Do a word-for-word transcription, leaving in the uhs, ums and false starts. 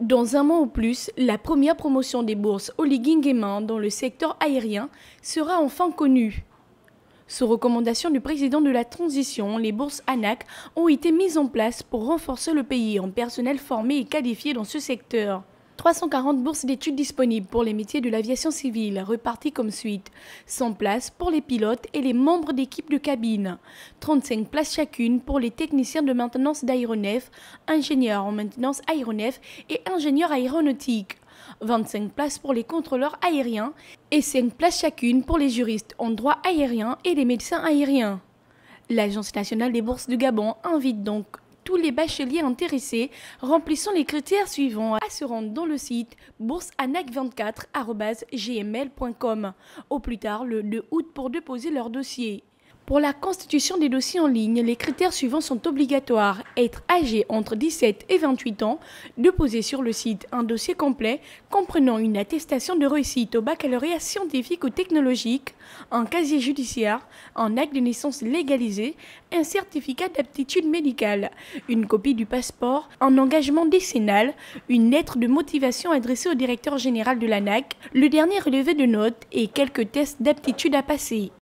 Dans un mois ou plus, la première promotion des bourses Oli Nguema dans le secteur aérien sera enfin connue. Sous recommandation du président de la transition, les bourses ANAC ont été mises en place pour renforcer le pays en personnel formé et qualifié dans ce secteur. trois cent quarante bourses d'études disponibles pour les métiers de l'aviation civile, reparties comme suite. cent places pour les pilotes et les membres d'équipe de cabine. trente-cinq places chacune pour les techniciens de maintenance d'aéronefs, ingénieurs en maintenance aéronefs et ingénieurs aéronautiques. vingt-cinq places pour les contrôleurs aériens et cinq places chacune pour les juristes en droit aérien et les médecins aériens. L'Agence nationale des bourses du Gabon invite donc tous les bacheliers intéressés remplissant les critères suivants à se rendre dans le site bourse anac vingt-quatre arobase gmail point com au plus tard le deux août pour déposer leur dossier. Pour la constitution des dossiers en ligne, les critères suivants sont obligatoires. Être âgé entre dix-sept et vingt-huit ans, déposer sur le site un dossier complet comprenant une attestation de réussite au baccalauréat scientifique ou technologique, un casier judiciaire, un acte de naissance légalisé, un certificat d'aptitude médicale, une copie du passeport, un engagement décennal, une lettre de motivation adressée au directeur général de l'ANAC, le dernier relevé de notes et quelques tests d'aptitude à passer.